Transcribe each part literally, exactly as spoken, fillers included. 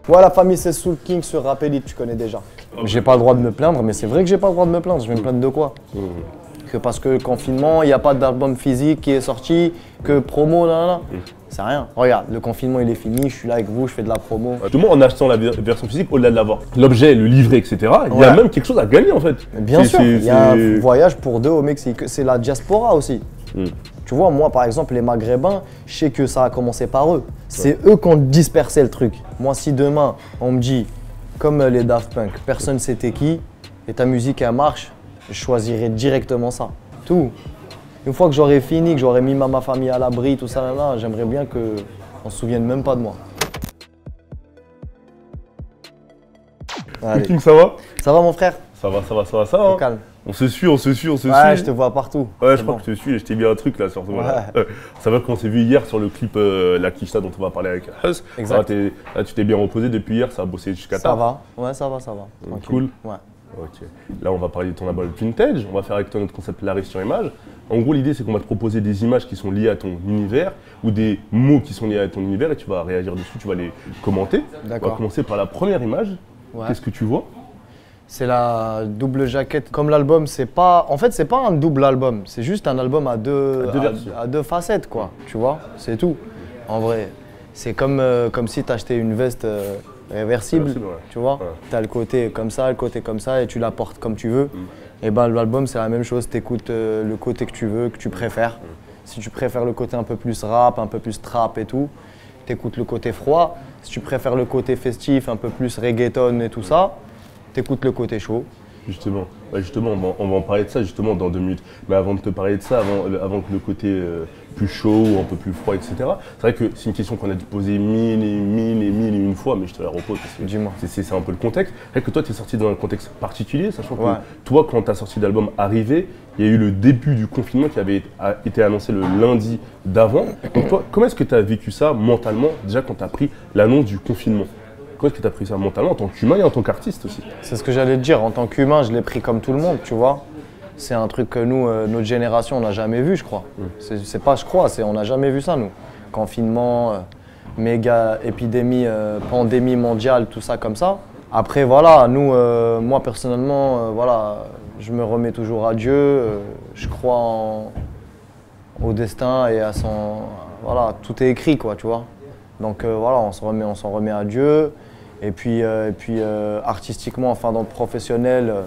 Ouais, la famille c'est Soul King sur Rap Elite, tu connais déjà. J'ai pas le droit de me plaindre, mais c'est vrai que j'ai pas le droit de me plaindre. Je vais me plaindre de quoi? Mmh. Que parce que le confinement, il n'y a pas d'album physique qui est sorti, que promo, là, là. Mmh. C'est rien. Regarde, le confinement il est fini, je suis là avec vous, je fais de la promo. Justement, en achetant la version physique, au-delà de l'avoir l'objet, le livret, et cetera, il ouais. y a même quelque chose à gagner en fait. Bien sûr, il y a un voyage pour deux au Mexique. C'est la diaspora aussi. Mmh. Tu vois, moi par exemple, les Maghrébins, je sais que ça a commencé par eux. C'est ouais. eux qui ont dispersé le truc. Moi, si demain, on me dit, comme les Daft Punk, personne ne c'était qui, et ta musique elle marche, je choisirais directement ça. Tout. Une fois que j'aurai fini, que j'aurai mis ma, ma famille à l'abri, tout ça, là, là, j'aimerais bien qu'on se souvienne même pas de moi. King, ça va? Ça va mon frère? Ça va, ça va, ça va, ça va. Hein. Calme. On se suit, on se suit, on se ouais, suit. Ouais, je te vois partout. Ouais, je crois bon. que je te suis et je t'ai mis un truc là sur ce moment-là. Ouais. Ça va qu'on s'est vu hier sur le clip euh, La Kishta dont on va parler avec Hus. Exact. Là, là, tu t'es bien reposé depuis hier, ça a bossé jusqu'à tard. Ça va, ouais, ça va, ça va. Tranquille. Cool. Ouais. Ok. Là, on va parler de ton album Vintage. On va faire avec toi notre concept Larry sur image. En gros, l'idée, c'est qu'on va te proposer des images qui sont liées à ton univers ou des mots qui sont liés à ton univers et tu vas réagir dessus, tu vas les commenter. D'accord. On va commencer par la première image. Ouais. Qu'est-ce que tu vois? C'est la double jaquette. Comme l'album, c'est pas. En fait, c'est pas un double album. C'est juste un album à deux, à deux, à, à deux facettes, quoi. Tu vois, c'est tout. En vrai, c'est comme, euh, comme si tu achetais une veste euh, réversible, réversible ouais. tu vois. Ouais. Tu as le côté comme ça, le côté comme ça, et tu la portes comme tu veux. Mm. Et ben l'album, c'est la même chose. Tu écoutes euh, le côté que tu veux, que tu préfères. Mm. Si tu préfères le côté un peu plus rap, un peu plus trap et tout, tu écoutes le côté froid. Si tu préfères le côté festif, un peu plus reggaeton et tout ça, t'écoutes le côté chaud. Justement, ouais, justement on, va, on va en parler de ça justement dans deux minutes. Mais avant de te parler de ça, avant, avant que le côté euh, plus chaud ou un peu plus froid, et cetera. C'est vrai que c'est une question qu'on a dû poser mille et mille et mille et une fois, mais je te la repose parce que dis-moi. C'est un peu le contexte. C'est vrai que toi, tu es sorti dans un contexte particulier, sachant ouais. que toi, quand ta sortie d'album arrivait, il y a eu le début du confinement qui avait été annoncé le lundi d'avant. Donc toi, comment est-ce que tu as vécu ça mentalement, déjà quand tu as pris l'annonce du confinement? Comment est-ce que tu as pris ça mentalement en tant qu'humain et en tant qu'artiste aussi? C'est ce que j'allais te dire, en tant qu'humain, je l'ai pris comme tout le monde, tu vois. C'est un truc que nous, euh, notre génération, on n'a jamais vu, je crois. Mm. C'est pas je crois, c'est on n'a jamais vu ça, nous. Confinement, euh, méga épidémie, euh, pandémie mondiale, tout ça comme ça. Après, voilà, nous, euh, moi personnellement, euh, voilà, je me remets toujours à Dieu. Euh, je crois en, au destin et à son... Voilà, tout est écrit, quoi, tu vois. Donc euh, voilà, on s'en remet, on s'en remet à Dieu. Et puis, euh, et puis euh, artistiquement, enfin dans le professionnel, euh,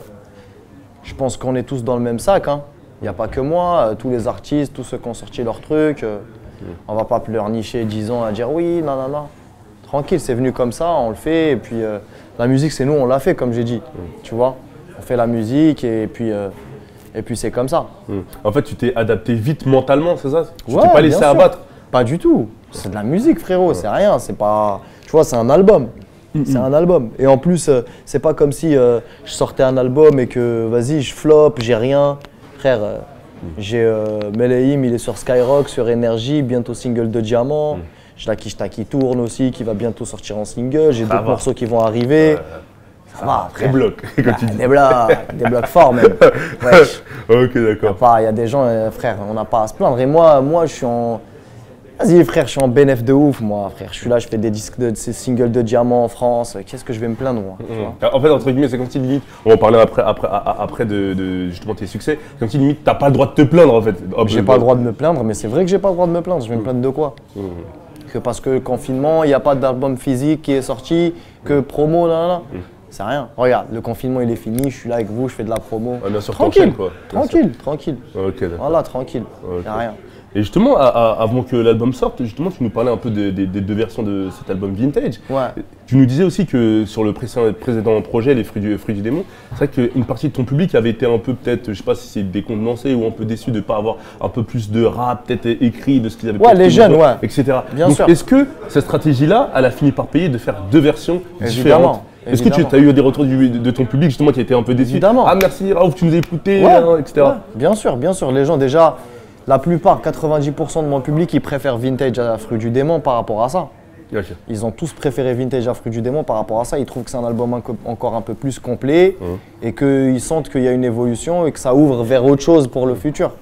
je pense qu'on est tous dans le même sac. Hein. Il n'y a pas que moi, euh, tous les artistes, tous ceux qui ont sorti leurs trucs. Euh, mmh. On ne va pas pleurnicher dix ans à dire oui, non, non, non. Tranquille, c'est venu comme ça, on le fait. Et puis euh, la musique, c'est nous, on l'a fait comme j'ai dit. Mmh. Tu vois, on fait la musique et puis, euh, et puis c'est comme ça. Mmh. En fait, tu t'es adapté vite mentalement, c'est ça? Tu ouais, t'es pas laissé abattre? Pas du tout. C'est de la musique, frérot, ouais. c'est rien. C'est pas. Tu vois, c'est un album. Mm-hmm. C'est un album. Et en plus, euh, c'est pas comme si euh, je sortais un album et que vas-y, je floppe, j'ai rien. Frère, euh, mm. j'ai euh, Meleim, il est sur Skyrock, sur Énergie, bientôt single de Diamant. Mm. J'ai la Kishta qui tourne aussi, qui va bientôt sortir en single. J'ai d'autres morceaux qui vont arriver. Euh, ça va, frère. Des blocs, quand ah, tu dis. Des blocs, des blocs forts même. Wesh. Ok, d'accord. Il y a des gens, euh, frère, on n'a pas à se plaindre. Et moi, moi, je suis en. Vas-y frère, je suis en bénéf de ouf moi frère, je suis là, je fais des disques de, de ces singles de Diamant en France, qu'est-ce que je vais me plaindre moi mmh. En fait entre guillemets c'est comme si limite, on va en parler après, après, après de, de justement tes succès, comme si limite t'as pas le droit de te plaindre en fait. J'ai pas le droit de me plaindre, mais c'est vrai que j'ai pas le droit de me plaindre, je vais mmh. me plaindre de quoi mmh. Que parce que le confinement, il n'y a pas d'album physique qui est sorti, que promo là là. Mmh. C'est rien. Regarde, le confinement il est fini, je suis là avec vous, je fais de la promo. Ah, bien sûr, tranquille, quoi. Tranquille, tranquille. Okay, voilà, tranquille, okay. Y a rien. Et justement, à, à, avant que l'album sorte, justement, tu nous parlais un peu des de, de, deux versions de cet album Vintage. Ouais. Tu nous disais aussi que sur le précédent, précédent projet, Les Fruits du, Fruits du Démon, c'est vrai qu'une partie de ton public avait été un peu peut-être, je sais pas si c'est décontenancé ou un peu déçu de ne pas avoir un peu plus de rap, peut-être écrit, de ce qu'ils avaient ouais, les jeunes, ouais. et cetera. Bien Donc, sûr. Est-ce que cette stratégie-là, elle a fini par payer de faire deux versions Évidemment. différentes? Est-ce que tu as eu des retours du, de, de ton public justement qui était un peu déçu? Évidemment. Ah merci Raouf, tu nous as écoutés, ouais, hein, et cetera. Ouais. Bien sûr, bien sûr. Les gens déjà, la plupart, quatre-vingt-dix pour cent de mon public, ils préfèrent Vintage à Fruits du Démon par rapport à ça. Okay. Ils ont tous préféré Vintage à Fruits du Démon par rapport à ça. Ils trouvent que c'est un album encore un peu plus complet mmh. et qu'ils sentent qu'il y a une évolution et que ça ouvre vers autre chose pour le futur.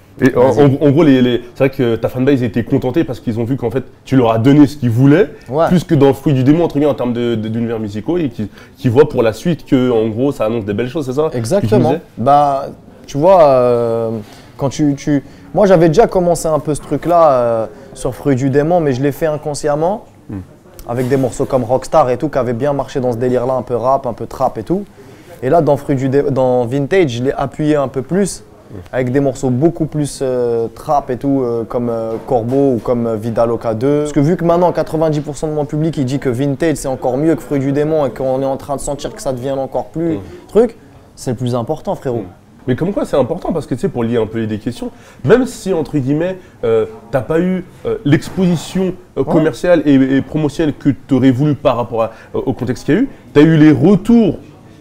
Et en, en- en gros, les, les- c'est vrai que ta fanbase était contentée parce qu'ils ont vu qu'en fait, tu leur as donné ce qu'ils voulaient, Ouais. plus que dans le fruit du démon, entre guillemets, en termes de- de- d'univers musicaux, et qui, qui voient pour la suite que, en gros, ça annonce des belles choses, c'est ça? que tu Exactement. disais. Bah, tu vois, euh, quand tu, tu... Moi, j'avais déjà commencé un peu ce truc-là euh, sur Fruit du Démon, mais je l'ai fait inconsciemment, Mm. avec des morceaux comme Rockstar et tout, qui avaient bien marché dans ce délire-là, un peu rap, un peu trap et tout. Et là, dans, Fruit du Dé- dans Vintage, je l'ai appuyé un peu plus, avec des morceaux beaucoup plus euh, trap et tout, euh, comme euh, Corbeau ou comme euh, Vida Loca deux. Parce que vu que maintenant, quatre-vingt-dix pour cent de mon public, il dit que Vintage, c'est encore mieux que Fruit du Démon et qu'on est en train de sentir que ça devient encore plus Mm. truc, c'est le plus important, frérot. Mais comme quoi c'est important parce que tu sais, pour lier un peu les deux questions, même si entre guillemets euh, t'as pas eu euh, l'exposition euh, commerciale et, et promotionnelle que tu aurais voulu par rapport à- euh, au contexte qu'il y a eu, tu as eu les retours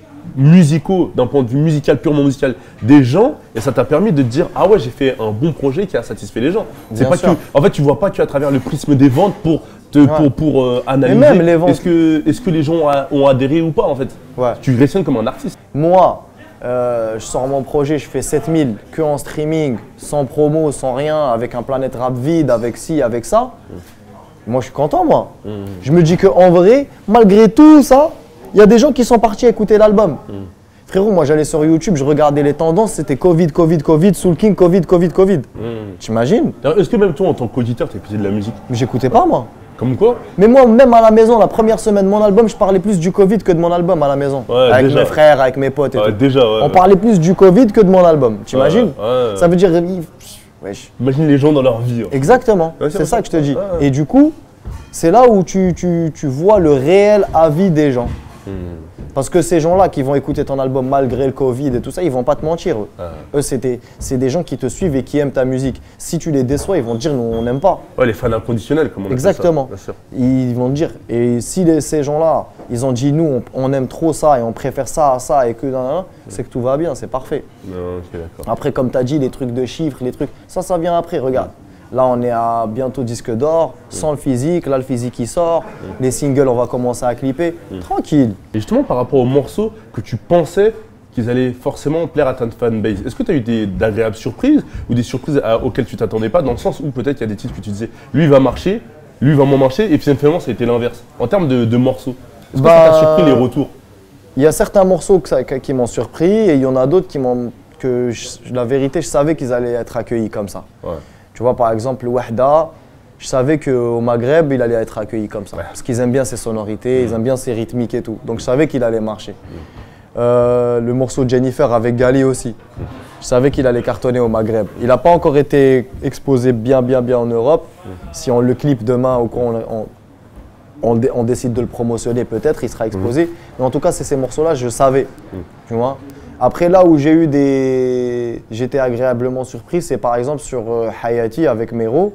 musicaux d'un point de vue musical, purement musical des gens, et ça t'a permis de te dire ah ouais, j'ai fait un bon projet qui a satisfait les gens. C'est Bien pas sûr. que, en fait tu vois pas que à travers le prisme des ventes pour te, pour, pour euh, analyser même les ventes. est-ce que, est-ce que les gens ont, ont adhéré ou pas en fait. Ouais. Tu résonnes comme un artiste. Moi, euh, je sors mon projet, je fais sept mille que en streaming, sans promo, sans rien, avec un Planète Rap vide, avec ci, avec ça. Moi, je suis content, moi. Je me dis qu'en vrai, malgré tout ça, il y a des gens qui sont partis écouter l'album. Frérot, moi, j'allais sur YouTube, je regardais les tendances, c'était Covid, Covid, Covid, Soul King, Covid, Covid, Covid. T'imagines? Alors, est-ce que même toi en tant qu'auditeur t'as écouté de la musique? Mais j'écoutais pas, moi. Comme quoi? Mais moi, même à la maison, la première semaine de mon album, je parlais plus du Covid que de mon album à la maison. Ouais, avec déjà. mes frères, avec mes potes et Ouais, tout. déjà, ouais, On ouais. parlait plus du Covid que de mon album, t'imagines? Ouais, ouais, ouais. Ça veut dire. il- Wesh. Imagine les gens dans leur vie. hein. Exactement, Ouais, c'est c'est ça vrai. que je te dis. Ouais, ouais. Et du coup, c'est là où tu, tu- tu vois le réel avis des gens. Parce que ces gens-là qui vont écouter ton album malgré le Covid et tout ça, ils vont pas te mentir. Eux, eux c'est des, c'est des gens qui te suivent et qui aiment ta musique. Si tu les déçois, ils vont te dire nous on n'aime pas. Ouais, les fans inconditionnels, comme on appelle ça. Exactement. Bien sûr. Ils vont te dire. Et si les- ces gens-là, ils ont dit nous on, on aime trop ça et on préfère ça à ça et que nan, nan, nan, c'est que tout va bien, c'est parfait. Non, ok, d'accord. Après, comme tu as dit, les trucs de chiffres, les trucs, ça, ça vient après. Regarde, là, on est à bientôt disque d'or, sans le physique. Là, le physique, il sort. Les singles, on va commencer à clipper. Tranquille. Et justement, par rapport aux morceaux que tu pensais qu'ils allaient forcément plaire à ta fanbase, est-ce que tu as eu des- d'agréables surprises ou des surprises à- auxquelles tu t'attendais pas, dans le sens où peut-être il y a des titres que tu disais, lui il va marcher, lui il va moins marcher, et puis finalement ça a été l'inverse, en termes de, de morceaux? Est-ce Bah, que ça t'a surpris les retours? Il y a certains morceaux que ça- que- qui m'ont surpris et il y en a d'autres qui m'ont. que je- la vérité, je savais qu'ils allaient être accueillis comme ça. Ouais. Tu vois, par exemple, Wahda, je savais qu'au Maghreb, il allait être accueilli comme ça. Ouais. Parce qu'ils aiment bien ses sonorités, ils aiment bien ses rythmiques et tout. Donc je savais qu'il allait marcher. Euh, le morceau de Jennifer avec Gali aussi. Je savais qu'il allait cartonner au Maghreb. Il n'a pas encore été exposé bien, bien, bien en Europe. Si on le clip demain ou qu'on on, on, dé- on décide de le promotionner, peut-être, il sera exposé. Mais en tout cas, c'est ces morceaux-là, je savais. Tu vois. Après, là où j'ai eu des. J'étais agréablement surpris, c'est par exemple sur euh, Hayati avec Mero,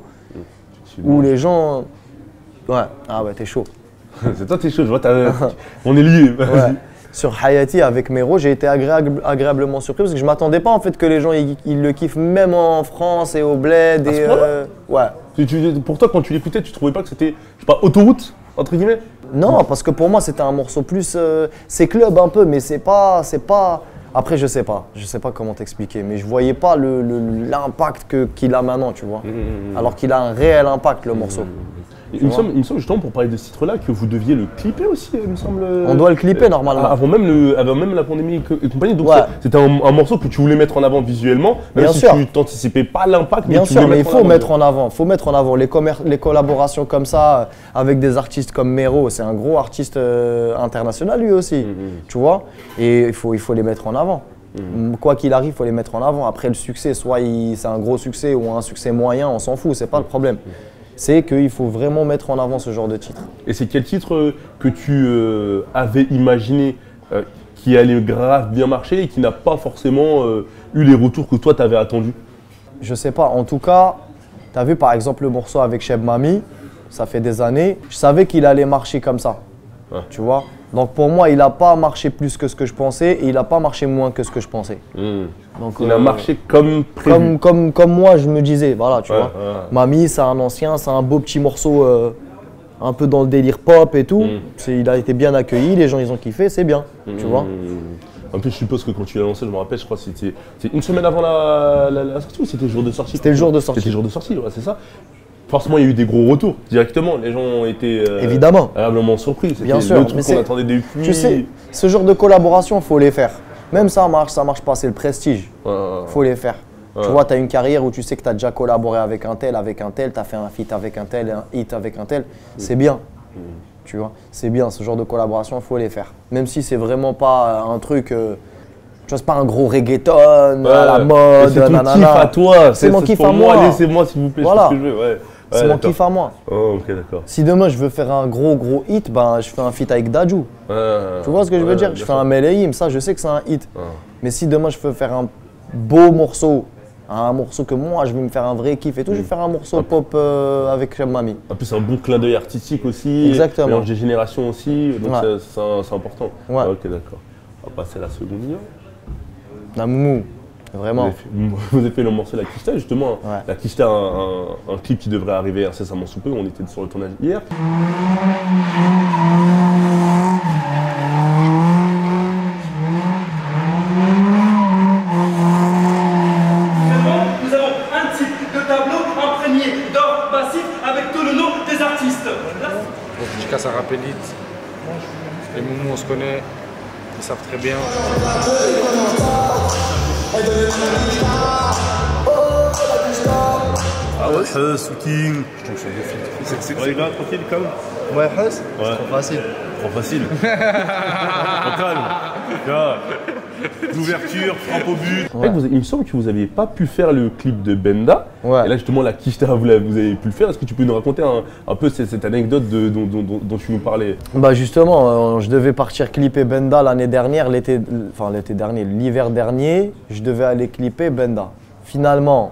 où les gens. Ouais, ah ouais, t'es chaud. C'est toi, t'es chaud, je vois, t'as- on est liés. Ouais. Sur Hayati avec Mero, j'ai été agréable- agréablement surpris parce que je m'attendais pas en fait que les gens ils, ils le kiffent même en France et au bled. À ce Et, point-là euh, ouais. Tu- tu- pour toi, quand tu l'écoutais, tu trouvais pas que c'était, je sais pas, autoroute, entre guillemets? Non, parce que pour moi c'était un morceau plus. euh, c'est club un peu, mais c'est pas, c'est pas. Après, je sais pas, je sais pas comment t'expliquer, mais je voyais pas le- le- l'impact que- qu'il a maintenant, tu vois. Alors qu'il a un réel impact le morceau. Il me, vois. semble, il me semble justement pour parler de ce titre-là que vous deviez le clipper aussi, il me semble. On doit le clipper, Euh, normalement. Avant même, le, avant même la pandémie et compagnie. Donc Ouais. c'est- c'était un, un morceau que tu voulais mettre en avant visuellement, même Bien si sûr. tu t'anticipais pas l'impact. Bien tu sûr, voulais mais il en faut avant. mettre en avant. faut mettre en avant les, commer- les collaborations comme ça euh, avec des artistes comme Mero. C'est un gros artiste euh, international lui aussi, tu vois. Et il faut, il faut les mettre en avant. Quoi qu'il arrive, il faut les mettre en avant. Après le succès, soit il- c'est un gros succès ou un succès moyen, on s'en fout, c'est pas le problème. C'est qu'il faut vraiment mettre en avant ce genre de titre. Et c'est quel titre euh, que tu euh, avais imaginé euh, qui allait grave bien marcher et qui n'a pas forcément euh, eu les retours que toi t'avais attendus? Je sais pas, en tout cas, tu as vu par exemple le morceau avec Cheb Mami, ça fait des années, je savais qu'il allait marcher comme ça, Ouais. tu vois. Donc pour moi, il n'a pas marché plus que ce que je pensais et il n'a pas marché moins que ce que je pensais. Donc, Il a euh, marché comme prévu. comme, comme, comme moi je me disais, voilà, tu Ouais, vois. ouais. Mami, c'est un ancien, c'est un beau petit morceau euh, un peu dans le délire pop et tout. Mm. C'est- Il a été bien accueilli, les gens ils ont kiffé, c'est bien, tu vois. En plus, je suppose que quand tu l'as lancé, je me rappelle, je crois que c'était une semaine avant la, la, la sortie ou c'était le jour de sortie? C'était le jour de sortie. C'était le jour de sortie, ouais, c'est ça. Forcément, il y a eu des gros retours directement. Les gens ont été euh, évidemment agréablement surpris. Bien sûr, le truc qu'on attendait depuis. Tu sais, ce genre de collaboration, faut les faire. Même ça marche, ça marche pas, c'est le prestige. Ouais, ouais, faut les faire. ouais. Tu vois, tu as une carrière où tu sais que tu as déjà collaboré avec un tel, avec un tel, tu as fait un feat avec un tel, un hit avec un tel. Mm. C'est bien. Mm. Tu vois, c'est bien, ce genre de collaboration, il faut les faire. Même si c'est vraiment pas un truc. Euh, Tu vois, c'est pas un gros reggaeton ouais, à la mode. C'est ton kiff à toi. C'est mon kiff à moi. Laissez-moi s'il vous plaît, voilà. je ce que je veux. Ouais. C'est ouais, mon kiff à moi. Oh, ok, d'accord. Si demain je veux faire un gros gros hit, ben je fais un feat avec Dadju. Ouais, tu vois ce que je veux ouais, dire? Je fais sûr. un Meleim, ça je sais que c'est un hit. Ouais. Mais si demain je veux faire un beau morceau, un morceau que moi je vais me faire un vrai kiff et tout, mmh. je vais faire un morceau Hop. pop euh, avec Mami. En plus, c'est un bon clin d'œil artistique aussi. Exactement. Mélange des générations aussi, donc ouais. c'est important. Ouais. Ah, ok, d'accord. On va passer à la seconde ligne. La Moumou, vraiment. Vous avez fait le morceau La Kishta, justement. Ouais. La Kishta, un, un, un clip qui devrait arriver incessamment sous peu. On était sur le tournage hier. Nous avons un type de tableau imprégné d'or massif avec tout le nom des artistes. Dédicace à Rapélite. Les Moumous, on se connaît. Ils savent très bien. Ah ouais, Hus ou King. C'est quoi les gars, tranquille quand même? Ouais, Hus, c'est trop facile. Trop facile. Au calme. L'ouverture, frappe au but. Ouais. Vous, il me semble que vous n'aviez pas pu faire le clip de Benda. Ouais. Et là justement la Kishta, vous, vous avez pu le faire. Est-ce que tu peux nous raconter un, un peu cette, cette anecdote de, dont, dont, dont tu nous parlais? Bah justement, euh, je devais partir clipper Benda l'année dernière, l'été, enfin l'été dernier, l'hiver dernier, je devais aller clipper Benda. Finalement,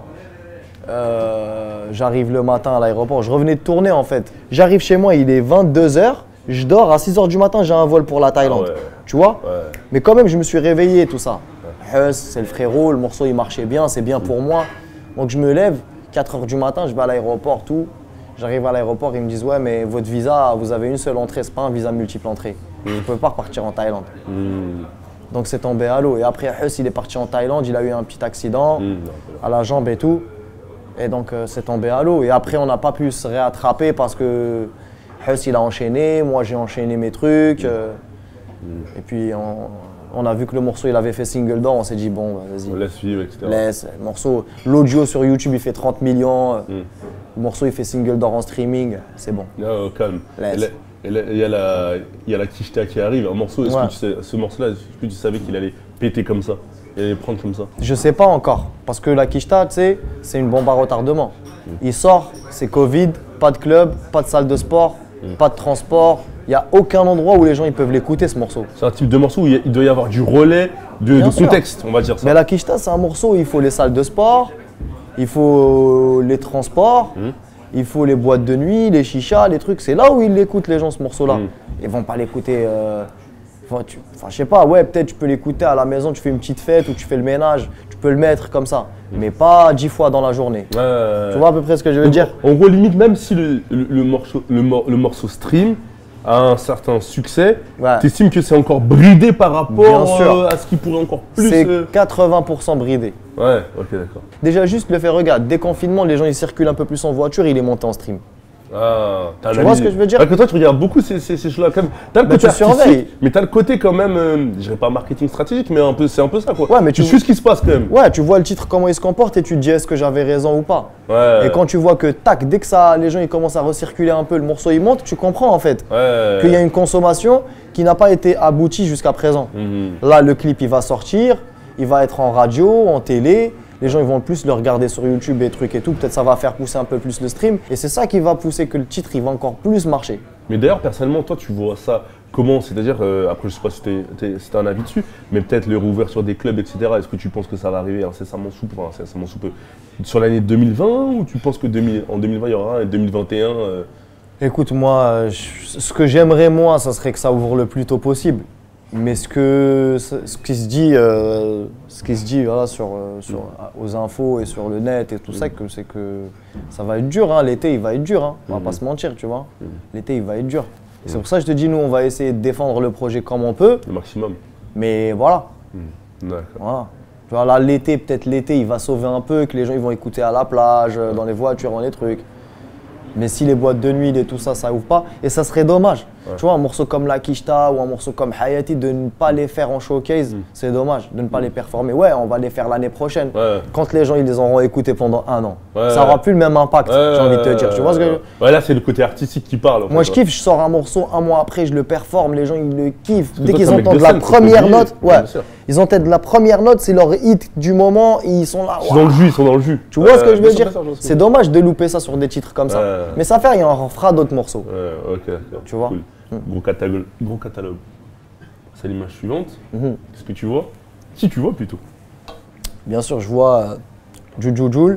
euh, j'arrive le matin à l'aéroport, je revenais de tourner en fait. J'arrive chez moi, il est vingt-deux heures. Je dors, à six heures du matin, j'ai un vol pour la Thaïlande. Ah ouais. Tu vois ouais. Mais quand même, je me suis réveillé, tout ça. Ouais. Hus, c'est le frérot, le morceau il marchait bien, c'est bien mmh. pour moi. Donc je me lève, quatre heures du matin, je vais à l'aéroport, tout. J'arrive à l'aéroport, ils me disent ouais, mais votre visa, vous avez une seule entrée, c'est pas un visa multiple entrée. Mmh. Je ne peux pas repartir en Thaïlande. Mmh. Donc c'est tombé à l'eau. Et après, Hus, il est parti en Thaïlande, il a eu un petit accident mmh. à la jambe et tout. Et donc euh, c'est tombé à l'eau. Et après, on n'a pas pu se réattraper parce que Hus, il a enchaîné, moi j'ai enchaîné mes trucs. Euh, mm. Et puis on, on a vu que le morceau il avait fait single d'or, on s'est dit bon, vas-y. On laisse vivre, et cetera. Laisse. Le morceau, l'audio sur YouTube il fait trente millions. Mm. Le morceau il fait single d'or en streaming, c'est bon. Non, calme. Laisse. Il y a la, il y a la Kishta qui arrive. Un morceau, est-ce ouais. que tu sais, ce morceau-là, est-ce que tu savais qu'il allait péter comme ça? Il allait prendre comme ça? Je sais pas encore. Parce que la Kishta, tu sais, c'est une bombe à retardement. Mm. Il sort, c'est Covid, pas de club, pas de salle de sport. Pas de transport, il n'y a aucun endroit où les gens ils peuvent l'écouter ce morceau. C'est un type de morceau où il doit y avoir du relais, de, de contexte, on va dire ça. Mais la Kishta, c'est un morceau où il faut les salles de sport, il faut les transports, mmh. il faut les boîtes de nuit, les chichas, les trucs. C'est là où ils l'écoutent les gens ce morceau-là. Mmh. Ils vont pas l'écouter. Euh, enfin, tu, enfin, je sais pas, ouais, peut-être tu peux l'écouter à la maison, tu fais une petite fête ou tu fais le ménage, tu peux le mettre comme ça, mmh. mais pas dix fois dans la journée. Euh, tu vois à peu près ce que je veux donc, dire? En gros, limite, même si le, le, le, morceau, le, le morceau stream a un certain succès, ouais. tu estimes que c'est encore bridé par rapport euh, à ce qui pourrait encore plus… C'est euh... quatre-vingts pour cent bridé. Ouais, ok, d'accord. Déjà juste le fait, regarde, déconfinement, les gens ils circulent un peu plus en voiture, il est monté en stream. Ah, tu vois ce que je veux dire? Parce que toi, tu regardes beaucoup ces, ces, ces choses-là quand même. T'as le bah, côté tu surveilles. Mais t'as le côté quand même, euh, je dirais pas marketing stratégique, mais un peu, c'est un peu ça quoi. Ouais, mais tu sais ce qui se passe quand même. Ouais, tu vois le titre, comment il se comporte et tu te dis est-ce que j'avais raison ou pas. Ouais. Et quand tu vois que tac, dès que ça, les gens ils commencent à recirculer un peu, le morceau il monte, tu comprends en fait ouais. qu'il y a une consommation qui n'a pas été aboutie jusqu'à présent. Mm-hmm. Là, le clip il va sortir, il va être en radio, en télé. Les gens ils vont plus le regarder sur YouTube et trucs et tout. Peut-être ça va faire pousser un peu plus le stream. Et c'est ça qui va pousser que le titre il va encore plus marcher. Mais d'ailleurs, personnellement, toi, tu vois ça comment? C'est-à-dire, euh, après, je sais pas si tu as un avis dessus, mais peut-être les réouvertures des clubs, et cetera. Est-ce que tu penses que ça va arriver incessamment sous peu, enfin, incessamment sous peu sur l'année deux mille vingt ou tu penses que deux mille, en deux mille vingt, il y aura un et deux mille vingt et un euh... Écoute, moi, je, ce que j'aimerais, moi, ça serait que ça ouvre le plus tôt possible. Mais ce, que, ce qui se dit, euh, ce qui se dit voilà, sur, euh, sur, mmh. aux infos et sur le net et tout mmh. ça, c'est que ça va être dur. Hein. L'été, il va être dur. Hein. On mmh. va pas se mentir, tu vois. Mmh. L'été, il va être dur. Mmh. C'est pour ça que je te dis, nous, on va essayer de défendre le projet comme on peut. Le maximum. Mais voilà, Mmh. D'accord. Voilà. Tu vois, là, l'été, peut-être l'été, il va sauver un peu, que les gens ils vont écouter à la plage, dans les voitures, dans les trucs. Mais si les boîtes de nuit et tout ça, ça ouvre pas, et ça serait dommage. Ouais. Tu vois, un morceau comme La Kishta ou un morceau comme Hayati, de ne pas les faire en showcase, mm. c'est dommage, de ne pas mm. les performer. Ouais, on va les faire l'année prochaine. Ouais. Quand les gens ils les auront écoutés pendant un an. Ouais, ça n'aura ouais. plus le même impact, ouais, j'ai envie de te dire. Tu vois ce que je... Ouais, là, c'est le côté artistique qui parle. Moi, fait, je kiffe, je sors un morceau, un mois après, je le performe, les gens ils le kiffent. Dès qu'ils entendent la première note, ouais, ils entendent la première note, c'est leur hit du moment, ils sont là. Ils sont dans le jus, ils sont dans le jus. Tu vois ce que je veux dire? C'est dommage de louper ça sur des titres comme ça. Mais ça fait rien, on fera d'autres morceaux. Ouais, ok, d'accord. Tu vois? Cool. Mmh. Gros catalogue. Gros catalogue. C'est l'image suivante. Mmh. Qu'est-ce que tu vois? Qui tu vois plutôt? Bien sûr, je vois euh, Juju Jul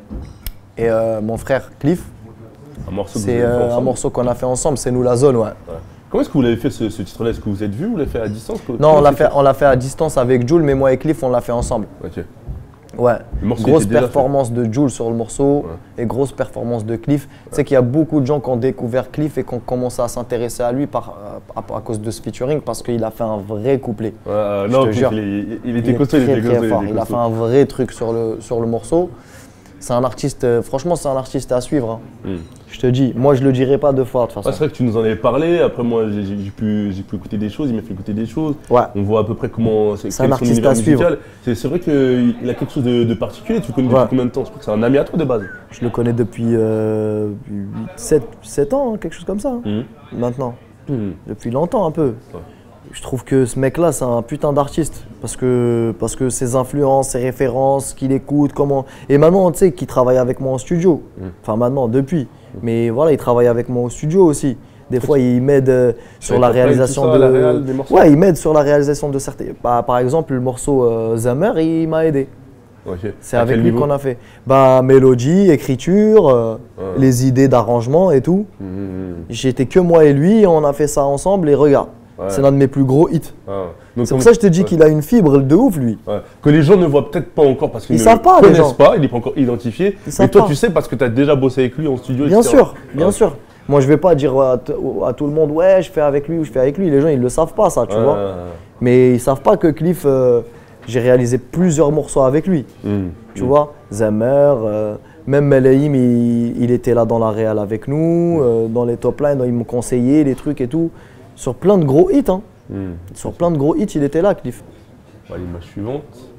et euh, mon frère Cliff. Un morceau C'est euh, un morceau qu'on a fait ensemble, c'est Nous la Zone, ouais. ouais. Comment est-ce que vous l'avez fait ce, ce titre-là? Est-ce que vous êtes vu ou vous l'avez fait à distance? Non, on l'a fait, fait, fait à distance avec Jul, mais moi et Cliff, on l'a fait ensemble. Ok. Ouais, grosse performance de Jul sur le morceau ouais. et grosse performance de Cliff. Ouais. Tu sais qu'il y a beaucoup de gens qui ont découvert Cliff et qui ont commencé à s'intéresser à lui par, à, à cause de ce featuring parce qu'il a fait un vrai couplet. Ouais, euh, non, Cliff, il, est, il était costaud, il était très, très fort. Il a fait un vrai truc sur le, sur le morceau. C'est un artiste, euh, franchement, c'est un artiste à suivre. Hein. Mm. Je te dis, moi je le dirais pas deux fois de toute façon. Ouais, c'est vrai que tu nous en avais parlé, après moi j'ai pu, pu écouter des choses, il m'a fait écouter des choses. Ouais. On voit à peu près comment c'est un artiste à suivre. C'est vrai qu'il a quelque chose de, de particulier, tu le connais ouais. depuis combien de temps? Je crois que c'est un ami à toi de base. Je le connais depuis euh, sept ans, quelque chose comme ça, hein. mm. maintenant. Mm. Depuis longtemps un peu. Ouais. Je trouve que ce mec-là, c'est un putain d'artiste parce que, parce que ses influences, ses références, qu'il écoute, comment… Et maintenant, tu sais, qu'il travaille avec moi en studio. Mmh. Enfin, maintenant, depuis. Mmh. Mais voilà, il travaille avec moi au studio aussi. Des fois, il m'aide euh, sur la réalisation de… La réal des morceaux. Ouais, il m'aide sur la réalisation de certains… Bah, par exemple, le morceau euh, Zamer, il m'a aidé. Okay. C'est avec lui qu'on a fait. Bah, mélodie, écriture, euh, ouais. les idées d'arrangement et tout. Mmh. J'étais que moi et lui, on a fait ça ensemble et regarde. Ouais. C'est l'un de mes plus gros hits. Ah. C'est pour ça que je te dis ouais. qu'il a une fibre de ouf, lui. Ouais. Que les gens ne voient peut-être pas encore parce qu'ils ne pas, connaissent pas, il n'est pas encore identifié. Mais toi, pas. tu sais parce que tu as déjà bossé avec lui en studio. Bien et cetera. sûr, bien ouais. sûr. Moi, je ne vais pas dire à, à tout le monde, ouais, je fais avec lui ou je fais avec lui. Les gens, ils ne le savent pas, ça, tu ouais. vois. Mais ils ne savent pas que Cliff, euh, j'ai réalisé plusieurs morceaux avec lui. Mmh. Tu mmh. vois, Zamer, euh, même Melaïm, il, il était là dans la réal avec nous, mmh. euh, dans les top lines, ils m'ont conseillé les trucs et tout. Sur plein de gros hits, hein. Mmh. Sur plein de gros hits, il était là, Cliff. Bah, l'image suivante,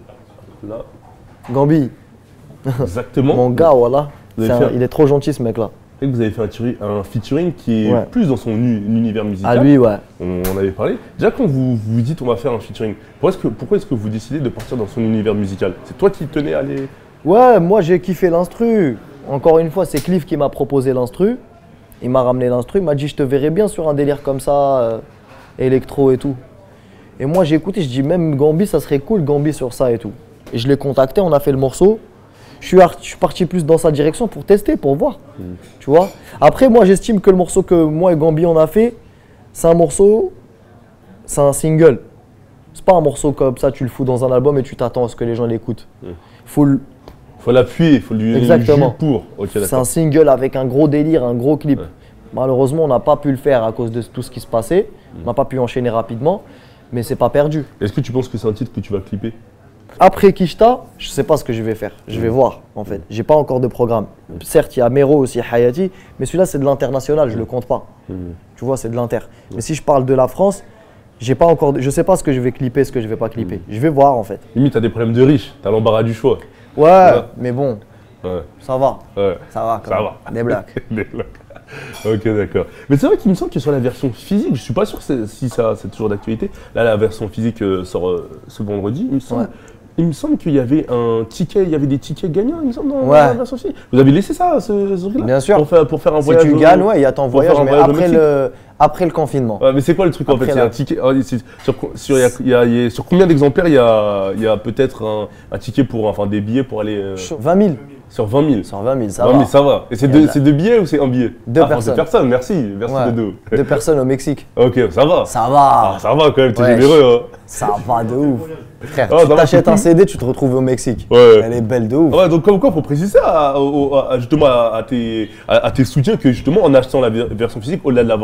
là. Gambi. Exactement. Mon gars, voilà. Est un, il est trop gentil, ce mec-là. Et vous avez fait un, un featuring qui est ouais. plus dans son univers musical. À lui, ouais. On en avait parlé. Déjà, quand vous vous dites on va faire un featuring, pourquoi est-ce que, pourquoi est-ce que vous décidez de partir dans son univers musical? C'est toi qui tenais à aller… Ouais, moi j'ai kiffé l'instru. Encore une fois, c'est Cliff qui m'a proposé l'instru. Il m'a ramené l'instru, il m'a dit je te verrais bien sur un délire comme ça, euh, électro et tout. Et moi j'ai écouté, je dis même Gambi, ça serait cool Gambi sur ça et tout. Et je l'ai contacté, on a fait le morceau. Je suis, je suis parti plus dans sa direction pour tester, pour voir. Mmh. Tu vois. Après moi j'estime que le morceau que moi et Gambi on a fait, c'est un morceau, c'est un single. C'est pas un morceau comme ça, tu le fous dans un album et tu t'attends à ce que les gens l'écoutent. Mmh. Faut le… Faut l'appuyer, il faut lui donner du jus pour. Okay, c'est un single avec un gros délire, un gros clip. Ouais. Malheureusement, on n'a pas pu le faire à cause de tout ce qui se passait. Mmh. On n'a pas pu enchaîner rapidement, mais c'est pas perdu. Est-ce que tu penses que c'est un titre que tu vas clipper? Après Kishta, je sais pas ce que je vais faire. Je vais mmh. voir en fait. J'ai pas encore de programme. Mmh. Certes, il y a Mero aussi, Hayati, mais celui-là c'est de l'international, je mmh. le compte pas. Mmh. Tu vois, c'est de l'inter. Mmh. Mais si je parle de la France, j'ai pas encore, de... je sais pas ce que je vais clipper, ce que je vais pas clipper. Mmh. Je vais voir en fait. Limite, t'as des problèmes de riches, t'as l'embarras du choix. Ouais, ouais, mais bon, ouais. ça va. Ouais. Ça va. Quand ça même. va. Des blagues. Des blagues. Ok, d'accord. Mais c'est vrai qu'il me semble que sur la version physique, je suis pas sûr si ça c'est toujours d'actualité. Là, la version physique euh, sort euh, ce vendredi, il me semble. Ouais. Il me semble qu'il y avait un ticket, il y avait des tickets gagnants, il me semble, dans ouais. la version physique. Vous avez laissé ça, ce, ce truc-là? Bien sûr. Pour faire, pour faire un voyage. Si tu gagnes, ouais, il y a ton voyage, mais voyage après, le, après le confinement. Ouais, mais c'est quoi le truc après en fait? C'est un ticket. Oh, sur, sur, y a, y a, y a, sur combien d'exemplaires il y a, y a peut-être un, un ticket pour, enfin des billets pour aller. Euh... vingt mille. Sur vingt mille. Sur vingt mille, ça vingt va. mille, ça va. Et c'est deux, deux billets ou c'est un billet? Deux ah, personnes. Deux personnes, merci. Merci ouais. de deux. Deux personnes au Mexique. Ok, ça va. Ça va. Ah, ça va quand même, t'es ouais. généreux. Hein. Ça va de ouf. Frère, ah, tu t'achètes un C D, tu te retrouves au Mexique. Ouais. Elle est belle de ouf. Ouais, donc comme quoi, il faut préciser à, à, à, justement à, à, tes, à, à tes soutiens que justement en achetant la version physique, au-delà de l'avoir, l'objet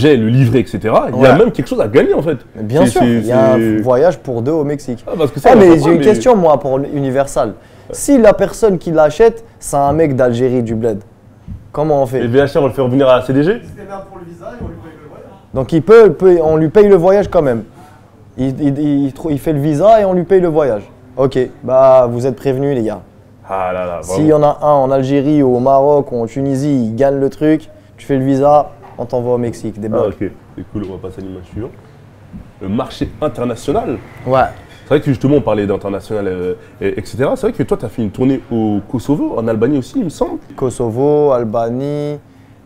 projet, le livret, et cetera, il y a Ouais. même quelque chose à gagner en fait. Mais bien C'est- sûr, c'est- il y a c'est- un voyage pour deux au Mexique. Ah, parce que ça, Ah, on mais entend j'ai pas, une mais- question, moi, pour Universal. Si la personne qui l'achète, c'est un mec d'Algérie, du bled, comment on Et fait? V H R, on le fait revenir à la C D G? Donc il peut, peut- on lui paye le voyage quand même. Il, il- il trou- il fait le visa et on lui paye le voyage. Ok, bah vous êtes prévenus les gars. Ah là là, S'il y vraiment. en a un en Algérie ou au Maroc ou en Tunisie, il gagne le truc, tu fais le visa, on t'envoie au Mexique, des Ah, blocs. ok, c'est cool, on va passer à l'image suivante. Le marché international. Ouais, C'est vrai que justement, on parlait d'international, euh, et- etc. C'est vrai que toi, tu as fait une tournée au Kosovo, en Albanie aussi, il me semble. Kosovo, Albanie,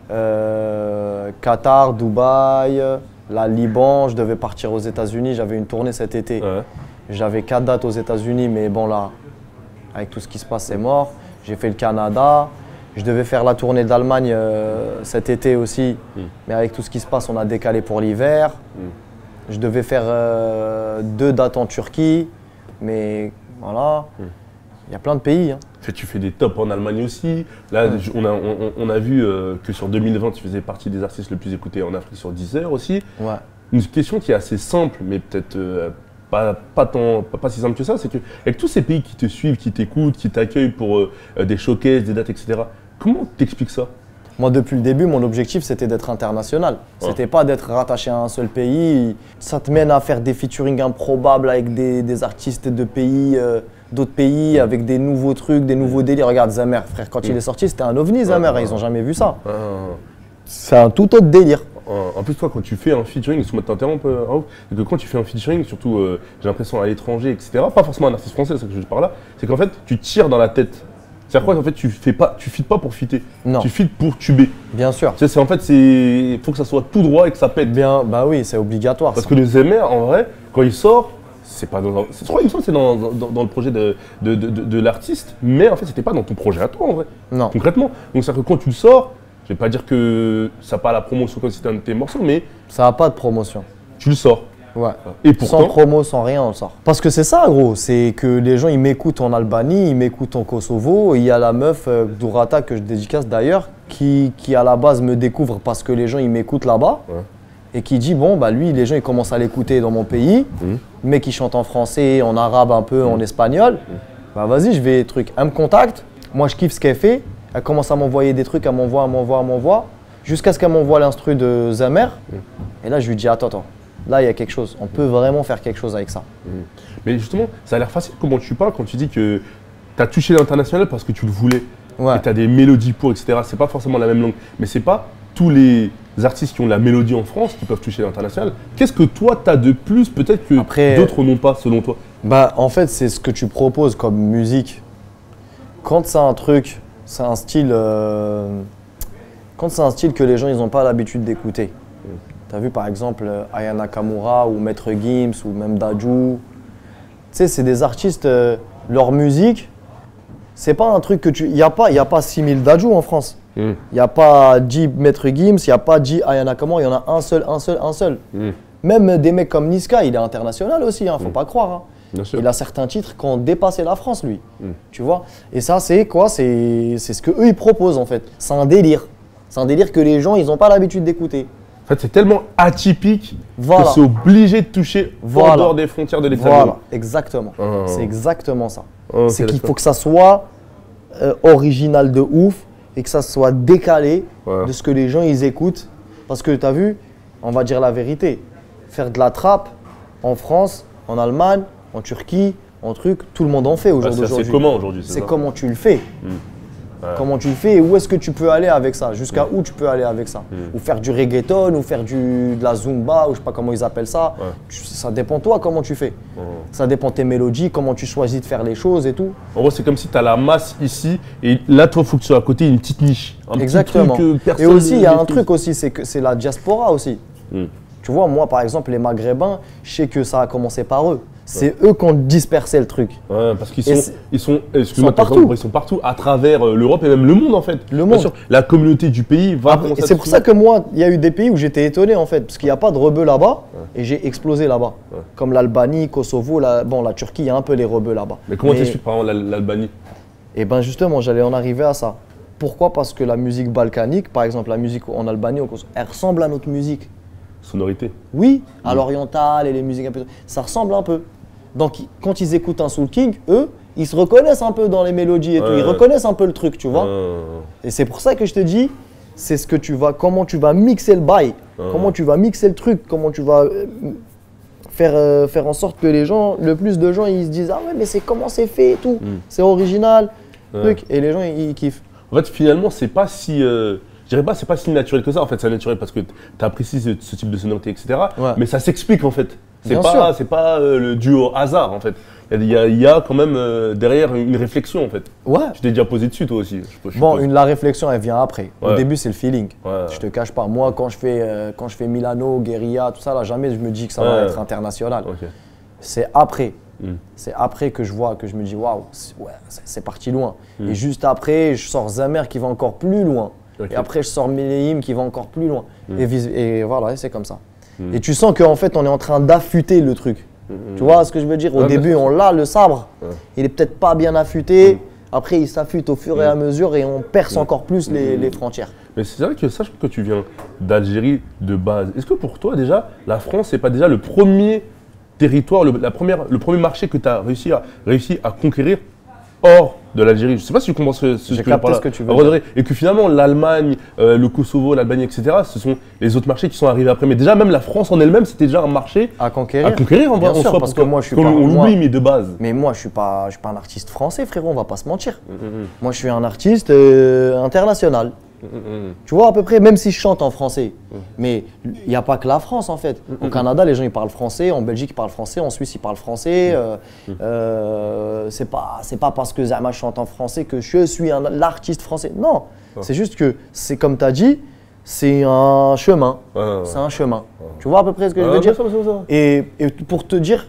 euh, Qatar, Dubaï, la Liban, je devais partir aux États-Unis, j'avais une tournée cet été. Ouais. J'avais quatre dates aux États-Unis, mais bon là, avec tout ce qui se passe, c'est mort. J'ai fait le Canada. Je devais faire la tournée d'Allemagne euh, cet été aussi, Mm. mais avec tout ce qui se passe, on a décalé pour l'hiver. Mm. Je devais faire euh, deux dates en Turquie, mais voilà, il Mm. y a plein de pays. hein. Fait, tu fais des tops en Allemagne aussi. Là, je- on, a, on, on a vu euh, que sur deux mille vingt, tu faisais partie des artistes les plus écoutés en Afrique sur Deezer aussi. Ouais. Une question qui est assez simple, mais peut-être euh, pas, pas, tant, pas, pas si simple que ça, c'est que avec tous ces pays qui te suivent, qui t'écoutent, qui t'accueillent pour euh, des showcases, des dates, et cetera, comment t'expliques ça? Moi, depuis le début, mon objectif, c'était d'être international. Ouais. C'était pas d'être rattaché à un seul pays. Ça te mène à faire des featuring improbables avec des, des artistes de pays, euh, d'autres pays, avec des nouveaux trucs, des nouveaux délires. Regarde, Zamer, frère, quand il est sorti, c'était un ovni, Zamer. ouais, Ils ont jamais vu ça. Ah. C'est un tout autre délire. En en plus, toi, quand tu fais un featuring, excuse-moi de t'interrompre, euh, Raouf, c'est que quand tu fais un featuring, surtout, euh, j'ai l'impression à l'étranger, et cetera, pas forcément un artiste français, c'est ce que je veux dire par là, c'est qu'en fait, tu tires dans la tête. C'est-à-dire quoi? En fait, tu fais pas, tu fites pas pour fitter. Non. Tu fites pour tuber. Bien sûr. Tu sais, c'est en fait, c'est, faut que ça soit tout droit et que ça pète. Bien, bah oui, c'est obligatoire. Parce ça. que le Zemer, en vrai, quand il sort, c'est pas dans, un- je crois, il me semble que c'est dans, dans, dans le projet de, de, de, de- de l'artiste, mais en fait, c'était pas dans ton projet à toi, en vrai. Non. Concrètement. Donc, c'est-à-dire que quand tu le sors, je vais pas dire que ça n'a pas la promotion comme si c'était un de tes morceaux, mais Ça n'a pas de promotion. tu le sors. Ouais. Et Sans pourtant, promo, sans rien, on le sort. Parce que c'est ça, gros. C'est que les gens, ils m'écoutent en Albanie, ils m'écoutent en Kosovo. Il y a la meuf, euh, Durata, que je dédicace d'ailleurs, qui, qui à la base me découvre parce que les gens, ils m'écoutent là-bas. Ouais. Et qui dit, bon, bah lui, les gens, ils commencent à l'écouter dans mon pays. Mhm. Le mec, il chante en français, en arabe un peu, en espagnol. Bah vas-y, je vais, truc. Elle me contacte. Moi, je kiffe ce qu'elle fait. Elle commence à m'envoyer des trucs, elle m'envoie, elle m'envoie, elle m'envoie. Jusqu'à ce qu'elle m'envoie l'instru de Zamer. Et là, je lui dis, attends, attends. Là, il y a quelque chose. On peut vraiment faire quelque chose avec ça. mais justement, ça a l'air facile comment tu parles quand tu dis que tu as touché l'international parce que tu le voulais. Ouais. Et tu as des mélodies pour, et cetera. C'est pas forcément la même langue. Mais c'est pas tous les artistes qui ont de la mélodie en France qui peuvent toucher l'international. Qu'est-ce que toi, tu as de plus peut-être que Après- d'autres n'ont pas selon toi? Bah, en fait, c'est ce que tu proposes comme musique. Quand c'est un truc, c'est un style. euh, Quand c'est un style que les gens ils n'ont pas l'habitude d'écouter. Tu as vu par exemple euh, Aya Nakamura ou Maître Gims ou même Dadju. Tu sais, c'est des artistes, euh, leur musique, c'est pas un truc que tu. Il n'y a pas, y a pas six mille Dadju en France. Mm. Il n'y a pas dix Maître Gims, il n'y a pas dix Aya Nakamura, il y en a un seul, un seul, un seul. Mm. Même des mecs comme Niska, il est international aussi, hein, faut pas croire. hein. Bien sûr. Il a certains titres qui ont dépassé la France, lui. Mm. Tu vois? Et ça, c'est quoi? C'est c'est ce qu'eux, ils proposent, en fait. C'est un délire. C'est un délire que les gens, ils n'ont pas l'habitude d'écouter. En fait, c'est tellement atypique Voilà. que c'est obligé de toucher en Voilà. dehors des frontières de l'Hexagone. Voilà, exactement. Ah. C'est exactement ça. Ok, c'est qu'il d'accord. faut que ça soit euh, original de ouf et que ça soit décalé Ouais. de ce que les gens, ils écoutent. Parce que tu as vu, on va dire la vérité, faire de la trappe en France, en Allemagne, en Turquie, en truc, tout le monde en fait au Bah, jour c'est assez d'aujourd'hui. commun aujourd'hui. C'est ça comment tu le fais. Ouais. Comment tu le fais et où est-ce que tu peux aller avec ça? Jusqu'à où tu peux aller avec ça? Mm. Ou faire du reggaeton, ou faire du, de la zumba, ou je sais pas comment ils appellent ça. Ouais. Tu- ça dépend toi comment tu fais. Ouais. Ça dépend tes mélodies, comment tu choisis de faire les choses et tout. En gros, c'est comme si tu as la masse ici et là, toi, il faut que tu sois à côté une petite niche. Un Exactement. Petit truc que Et personne aussi, il y a un maîtrise. truc aussi, c'est que c'est la diaspora aussi. Mm. Tu vois, moi par exemple, les Maghrébins, je sais que ça a commencé par eux. C'est eux qui ont dispersé le truc. Ouais, parce qu'ils Et sont, c'est- ils sont, excuse-moi, sont partout. ils sont partout à travers euh, l'Europe et même le monde en fait. Le Bien monde. sûr, la communauté du pays va Après, commencer et à c'est se pour ça que moi, il y a eu des pays où j'étais étonné en fait, parce qu'il n'y a pas de rebeux là-bas, et j'ai explosé là-bas. Ouais. Comme l'Albanie, Kosovo, la, bon, la Turquie, il y a un peu les rebeux là-bas. Mais comment t'expliques par exemple l'Al- l'Albanie? Et ben justement, j'allais en arriver à ça. Pourquoi? Parce que la musique balkanique, par exemple la musique en Albanie, au Kosovo, elle ressemble à notre musique. sonorité. Oui, à l'oriental et les musiques un peu. Ça ressemble un peu. Donc quand ils écoutent un Soul King, eux, ils se reconnaissent un peu dans les mélodies et tout. Ils Ouais. reconnaissent un peu le truc, tu vois. Euh, Et c'est pour ça que je te dis, c'est ce que tu vas, comment tu vas mixer le bail, Ah. comment tu vas mixer le truc, comment tu vas euh, faire, euh, faire en sorte que les gens, le plus de gens, ils se disent ah ouais mais c'est comment c'est fait et tout, c'est original, Ouais. truc. Et les gens ils, ils kiffent. En fait, finalement, c'est pas si. Euh, je dirais pas, c'est pas si naturel que ça. En fait, c'est naturel parce que tu apprécies ce, ce type de sonorité, et cetera. Ouais. Mais ça s'explique en fait. C'est Bien pas, sûr. c'est pas euh, le dû au hasard en fait. Il y, a- il y a quand même euh, derrière une réflexion en fait. Ouais. Tu t'es déjà posé dessus toi aussi. Je, je Bon, suppose. une, la réflexion elle vient après. Au Ouais. début c'est le feeling. Ouais. Je te cache pas. Moi quand je fais, euh, quand je fais Milano, Guerilla, tout ça là, jamais je me dis que ça va Ouais. être international. Ok. C'est après. Mm. C'est après que je vois, que je me dis waouh, c'est- ouais, c'est c'est parti loin. Mm. Et juste après, je sors Zamer qui va encore plus loin. Ok. Et après, je sors Méléim qui va encore plus loin. Mm. Et, vis- et voilà, et c'est comme ça. Mm. Et tu sens qu'en fait, on est en train d'affûter le truc. Mm. Tu vois ce que je veux dire? Au Ouais, début, bien sûr. on l'a, le sabre. Ouais. Il est peut-être pas bien affûté. Mm. Après, il s'affûte au fur et à mesure et on perce encore plus les, Mm. les frontières. Mais c'est vrai que sachant que tu viens d'Algérie de base, est-ce que pour toi déjà, la France c'est pas déjà le premier territoire, le, la première, le premier marché que tu as réussi à, réussi à conquérir hors de l'Algérie? Je sais pas si tu comprends ce, ce J'ai que je capté parle ce que tu veux à Rodri. Et que finalement l'Allemagne, euh, le Kosovo, l'Albanie, et cetera, ce sont les autres marchés qui sont arrivés après. Mais déjà même la France en elle-même, c'était déjà un marché À conquérir. à conquérir en, Bien en sûr, soi. parce pour que toi. moi, je suis Qu'on- pas- On moi- l'oublie, mais de base. Mais moi, je suis pas, je suis pas un artiste français, frérot, on va pas se mentir. Moi, je suis un artiste euh, international. Tu vois, à peu près, même si je chante en français. Mais il n'y a pas que la France, en fait. Au Canada, les gens, ils parlent français. En Belgique, ils parlent français. En Suisse, ils parlent français. Euh, euh, c'est pas, c'est pas parce que Zama chante en français que je suis un, l'artiste français. Non, c'est juste que, c'est comme tu as dit, c'est un chemin. Ouais, ouais. C'est un chemin. Tu vois à peu près ce que je Ah, veux bien dire? sûr, bien sûr, bien sûr. Et, et pour te dire,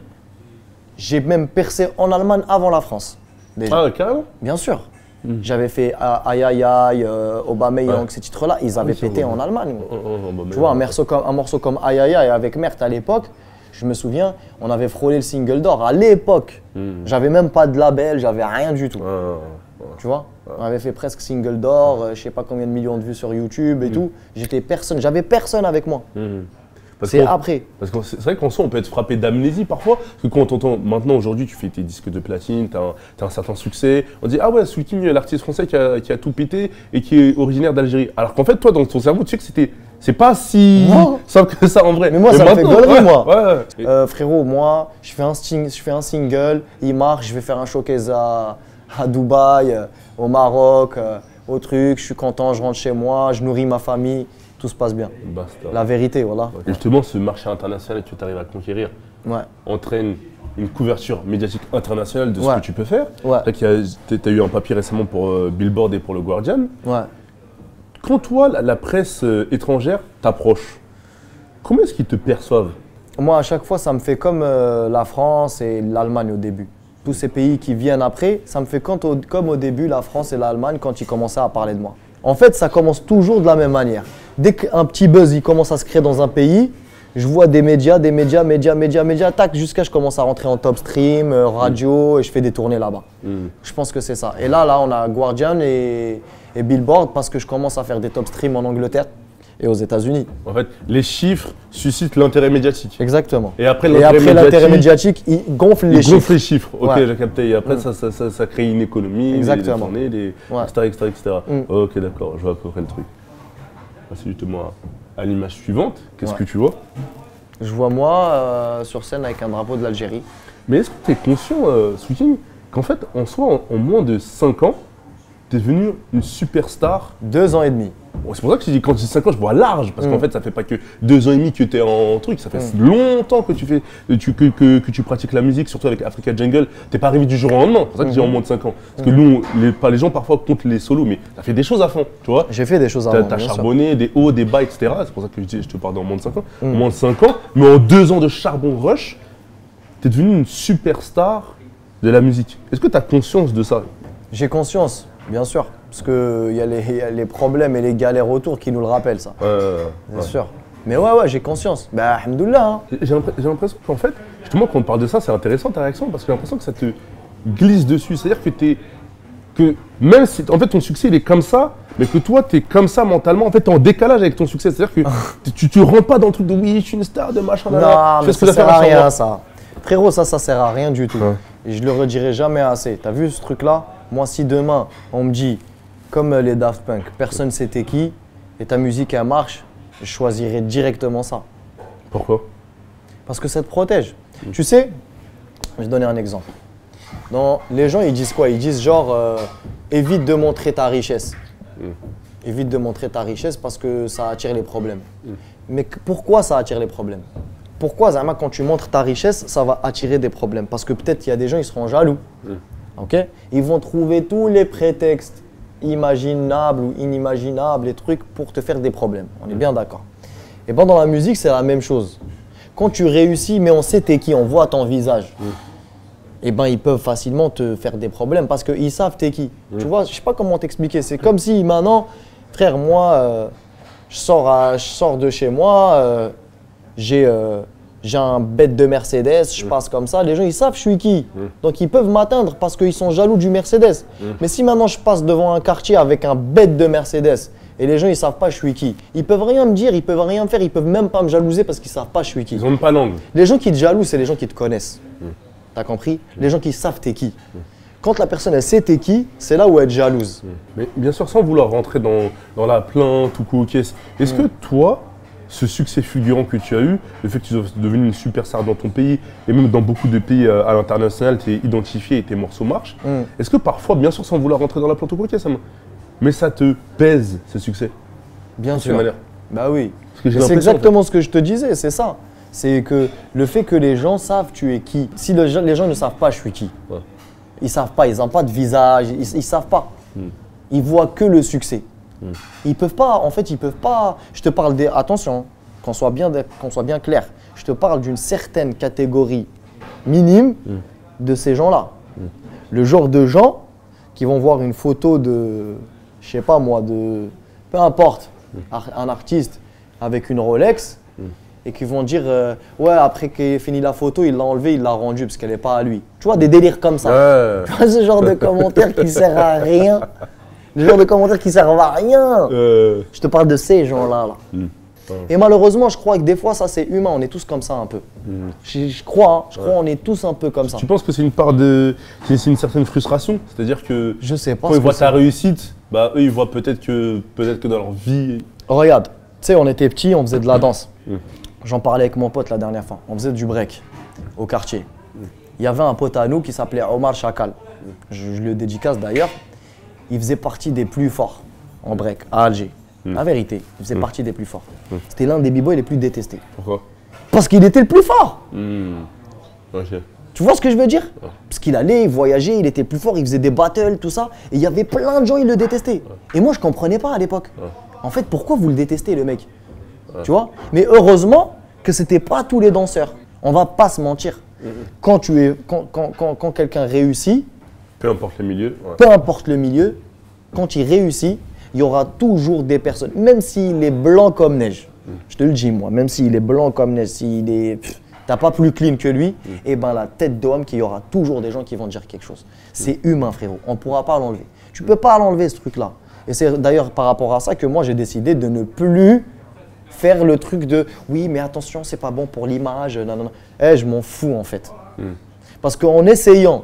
j'ai même percé en Allemagne avant la France. Déjà. Ah, carrément. Bien sûr. J'avais fait ah, Aïe Aïe Aïe, euh, Aubameyang, Ouais. ces titres-là, ils avaient Oui, ça, pété ouais. en Allemagne. Oh, oh, oh, bah, mais- Tu vois, un morceau, comme, un morceau comme Aïe Aïe Aïe avec Mert à l'époque, je me souviens, on avait frôlé le single d'or. À l'époque, Mm. j'avais même pas de label, j'avais rien du tout. Ouais, ouais, ouais. Tu vois, on avait fait presque single d'or, euh, je sais pas combien de millions de vues sur YouTube et tout. J'étais personne, j'avais personne avec moi. Mhm. Parce C'est qu'on- après. Parce que c'est c'est vrai qu'en soi, on peut être frappé d'amnésie parfois. Parce que quand on entend, maintenant, aujourd'hui, tu fais tes disques de platine, tu as, un certain succès. On dit, ah ouais, Soul King, l'artiste français qui a, qui a tout pété et qui est originaire d'Algérie. Alors qu'en fait, toi, dans ton cerveau, tu sais que c'était. C'est pas si Non. simple que ça en vrai. Mais moi, ça me fait maintenant, gaulerie, ouais, moi. Ouais, ouais. Euh, frérot, moi, je fais, un sting- je fais un single, il marche, je vais faire un showcase à, à Dubaï, euh, au Maroc, euh, au truc, je suis content, je rentre chez moi, je nourris ma famille, tout se passe bien. Basta. La vérité, voilà. Et justement, ce marché international que tu arrives à conquérir Ouais. entraîne une couverture médiatique internationale de ce Ouais. que tu peux faire. Ouais. Tu as eu un papier récemment pour euh, Billboard et pour le Guardian. Ouais. Quand toi, la, la presse euh, étrangère t'approche, comment est-ce qu'ils te perçoivent? Moi, à chaque fois, ça me fait comme euh, la France et l'Allemagne au début. Tous ces pays qui viennent après, ça me fait quand au- comme au début la France et l'Allemagne quand ils commençaient à parler de moi. En fait, ça commence toujours de la même manière. Dès qu'un petit buzz il commence à se créer dans un pays, je vois des médias, des médias, médias, médias, médias, tac, jusqu'à je commence à rentrer en top stream, euh, radio, et je fais des tournées là-bas. Je pense que c'est ça. Et là, là, on a Guardian et, et Billboard parce que je commence à faire des top streams en Angleterre et aux États-Unis. En fait, les chiffres suscitent l'intérêt médiatique. Exactement. Et après, Et l'intérêt après, l'intérêt médiatique, médiatique, il gonfle ils les gonflent chiffres. les chiffres. Ok, Ouais. j'ai capté. Et après, ça, ça, ça, ça crée une économie, des- Exactement. des tournées, des, Ouais. et cetera, et cetera, et cetera. Mm. Ok, d'accord, je vois à peu près le truc. Passer justement à, à l'image suivante. Qu'est-ce Ouais. que tu vois? Je vois moi euh, sur scène avec un drapeau de l'Algérie. Mais est-ce que tu es conscient, euh, Soul King, qu'en fait, en soi, en, en moins de cinq ans, tu es devenu une superstar? Deux ans et demi. Bon, c'est pour ça que je dis, quand je dis cinq ans, je vois large, parce Mm. qu'en fait, ça fait pas que deux ans et demi que tu es en truc, ça fait longtemps que tu, fais, tu, que, que, que tu pratiques la musique, surtout avec Africa Jungle. T'es pas arrivé du jour au lendemain, c'est pour ça que je dis en moins de cinq ans. Parce que nous, les, pas, les gens parfois comptent les solos, mais tu as fait des choses à fond, tu vois. J'ai fait des choses T'as avant, as bien sûr. charbonné, des hauts, des bas, et cetera. C'est pour ça que je, dis, je te parle en moins de cinq ans. En Mm. moins de cinq ans, mais en deux ans de charbon rush, tu es devenu une superstar de la musique. Est-ce que tu as conscience de ça? J'ai conscience, bien sûr. Parce qu'il y, a les- y a les problèmes et les galères autour qui nous le rappellent, ça. Euh, Bien ouais. sûr. Mais ouais, ouais, j'ai conscience. Bah, alhamdoulilah. Hein. J'ai l'impr- j'ai l'impression qu'en fait, justement, quand on parle de ça, c'est intéressant ta réaction parce que j'ai l'impression que ça te glisse dessus. C'est-à-dire que tu que même si en fait ton succès il est comme ça, mais que toi tu es comme ça mentalement, en fait tu es en décalage avec ton succès. C'est-à-dire que tu tu rentres pas dans le truc de oui, je suis une star de machin. Non, là, mais ce que ça ça sert à fait rien ça. Frérot, ça, ça sert à rien du tout. Ouais. Et je le redirai jamais assez. T'as vu ce truc-là? Moi, si demain, on me dit, comme les Daft Punk, personne c'était qui, et ta musique, elle marche, je choisirais directement ça. Pourquoi? Parce que ça te protège. Mm. Tu sais, je vais te donner un exemple. Dans, les gens, ils disent quoi? Ils disent genre, euh, évite de montrer ta richesse. Mm. Évite de montrer ta richesse parce que ça attire les problèmes. Mm. Mais pourquoi ça attire les problèmes? Pourquoi, Zama, quand tu montres ta richesse, ça va attirer des problèmes? Parce que peut-être qu'il y a des gens, ils seront jaloux. Mm. Okay? Ils vont trouver tous les prétextes imaginables ou inimaginables, les trucs pour te faire des problèmes. On est bien d'accord. Et bien dans la musique, c'est la même chose. Quand tu réussis, mais on sait t'es qui, on voit ton visage, mm. et ben ils peuvent facilement te faire des problèmes parce qu'ils savent t'es qui. Mm. Tu vois, je sais pas comment t'expliquer. C'est comme si maintenant, frère, moi, euh, je, sors à, je sors de chez moi, euh, j'ai euh, un bête de Mercedes, je mmh. passe comme ça, les gens ils savent je suis qui. Mmh. Donc ils peuvent m'atteindre parce qu'ils sont jaloux du Mercedes. Mmh. Mais si maintenant je passe devant un quartier avec un bête de Mercedes et les gens ils savent pas je suis qui, ils peuvent rien me dire, ils peuvent rien me faire, ils peuvent même pas me jalouser parce qu'ils savent pas je suis qui. Ils ont pas langue. Les gens qui te jalousent, c'est les gens qui te connaissent. Mmh. T'as compris? Mmh. Les gens qui savent t'es qui. Mmh. Quand la personne elle sait t'es qui, c'est là où elle est jalouse. Mmh. Mais bien sûr, sans vouloir rentrer dans, dans la plainte ou quoi, est-ce mmh. que toi, ce succès fulgurant que tu as eu, le fait que tu sois devenu une superstar dans ton pays et même dans beaucoup de pays à l'international, tu es identifié et tes morceaux marchent. Mm. Est-ce que parfois, bien sûr sans vouloir rentrer dans la plante ou quoi, ça mais ça te pèse ce succès? Bien sûr. Bah oui. C'est exactement en fait. Ce que je te disais, c'est ça. C'est que le fait que les gens savent tu es qui. Si le, les gens ne savent pas je suis qui, ouais. Ils savent pas, ils n'ont pas de visage, ils, ils savent pas. Mm. Ils voient que le succès. Mmh. Ils peuvent pas, en fait, ils peuvent pas. Je te parle des. Attention, qu'on soit bien, qu'on soit bien clair. Je te parle d'une certaine catégorie minime mmh. de ces gens-là. Mmh. Le genre de gens qui vont voir une photo de, je sais pas moi, de, peu importe, mmh. un artiste avec une Rolex mmh. et qui vont dire euh, ouais après qu'il ait fini la photo, il l'a enlevée, il l'a rendue parce qu'elle n'est pas à lui. Tu vois des délires comme ça. Ouais. Tu vois ce genre de commentaire qui sert à rien. Le genre de commentaires qui servent à rien. Euh... Je te parle de ces gens-là. Là. Mmh. Ouais. Et malheureusement, je crois que des fois, ça c'est humain. On est tous comme ça un peu. Mmh. Je, je crois, hein, je crois, ouais. On est tous un peu comme ça. Tu penses que c'est une part de, c'est une certaine frustration, c'est-à-dire que je sais pas quand ils voient ta réussite, bah eux ils voient peut-être que peut-être que dans leur vie. Regarde, tu sais, on était petits, on faisait de la danse. Mmh. J'en parlais avec mon pote la dernière fois. On faisait du break au quartier. Mmh. Il y avait un pote à nous qui s'appelait Omar Chakal. Mmh. Je, je le dédicace d'ailleurs. Il faisait partie des plus forts en break à Alger. Mmh. La vérité, il faisait mmh. partie des plus forts. Mmh. C'était l'un des b-boys les plus détestés. Pourquoi? Parce qu'il était le plus fort. Mmh. Okay. Tu vois ce que je veux dire? Ouais. Parce qu'il allait, il voyageait, il était plus fort, il faisait des battles, tout ça. Et il y avait plein de gens, ils le détestaient. Ouais. Et moi, je comprenais pas à l'époque. Ouais. En fait, pourquoi vous le détestez, le mec? Ouais. Tu vois? Mais heureusement que c'était pas tous les danseurs. On va pas se mentir. Mmh. Quand, tu es, quand, quand, quand, quand quelqu'un réussit, peu importe le milieu. Ouais. Peu importe le milieu, quand il réussit, il y aura toujours des personnes, même s'il est blanc comme neige, mm. je te le dis moi, même s'il est blanc comme neige, s'il est, t'as pas plus clean que lui, mm. et ben la tête d'homme qu'il y aura toujours des gens qui vont dire quelque chose. C'est mm. humain frérot, on pourra pas l'enlever. Tu peux pas l'enlever ce truc-là. Et c'est d'ailleurs par rapport à ça que moi j'ai décidé de ne plus faire le truc de oui mais attention c'est pas bon pour l'image, non non non. Eh je m'en fous en fait, mm. parce qu'en essayant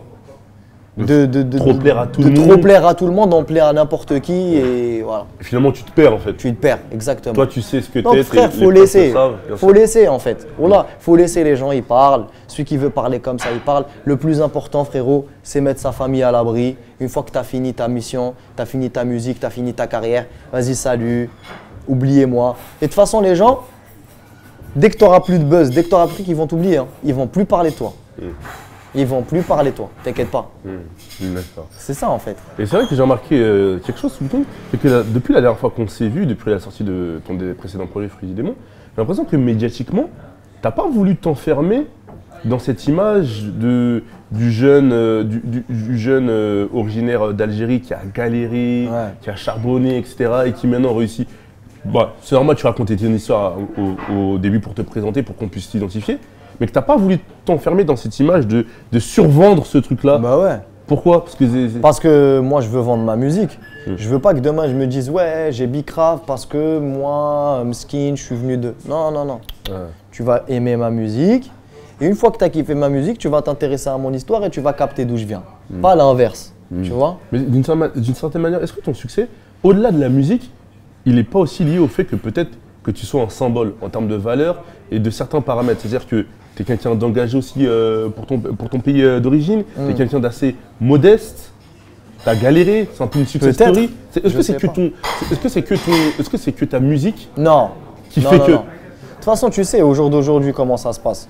De, de, de, trop plaire à tout de le trop monde. plaire à tout le monde, on plaît à n'importe qui et voilà. Et finalement, tu te perds en fait. Tu te perds, exactement. Toi, tu sais ce que t'es. Donc frère, faut laisser. Faut laisser en fait. Voilà, faut laisser les gens, ils parlent. Celui qui veut parler comme ça, il parle. Le plus important, frérot, c'est mettre sa famille à l'abri. Une fois que tu as fini ta mission, tu as fini ta musique, tu as fini ta carrière, vas-y, salut, oubliez-moi. Et de toute façon, les gens, dès que tu n'auras plus de buzz, dès que tu n'auras plus, ils vont t'oublier. Hein. Ils vont plus parler de toi. Mm. Ils vont plus parler de toi, t'inquiète pas. Mmh. C'est ça en fait. Et c'est vrai que j'ai remarqué euh, quelque chose plutôt, c'est que la, depuis la dernière fois qu'on s'est vu, depuis la sortie de ton précédent projet Fruits du Démon, j'ai l'impression que médiatiquement, t'as pas voulu t'enfermer dans cette image de, du jeune, euh, du, du, du jeune euh, originaire d'Algérie qui a galéré, ouais. qui a charbonné, et cetera et qui maintenant réussit. Bah, c'est normal, tu racontais ton histoire au, au début pour te présenter, pour qu'on puisse t'identifier. Mais que tu n'as pas voulu t'enfermer dans cette image de, de survendre ce truc-là. Bah ouais. Pourquoi? Parce que c'est- c'est- Parce que moi, je veux vendre ma musique. Mm. Je veux pas que demain, je me dise, ouais, j'ai Bicrave parce que moi, Mskin, je suis venu de. Non, non, non. Ouais. Tu vas aimer ma musique. Et une fois que tu as kiffé ma musique, tu vas t'intéresser à mon histoire et tu vas capter d'où je viens. Pas l'inverse. Tu vois? Mais d'une certaine, ma- d'une certaine manière, est-ce que ton succès, au-delà de la musique, il n'est pas aussi lié au fait que peut-être que tu sois un symbole en termes de valeur et de certains paramètres? C'est-à-dire que tu es quelqu'un d'engagé aussi euh, pour, ton, pour ton pays euh, d'origine, tu es quelqu'un d'assez modeste, tu as galéré, c'est un peu une success Peut-être. story. C'est- Est-ce Je que c'est sais que, pas. ton, est-ce que c'est que, ton- est-ce que c'est que ta musique Non. qui Non, fait non, que… non. De toute façon, tu sais, au jour d'aujourd'hui, comment ça se passe.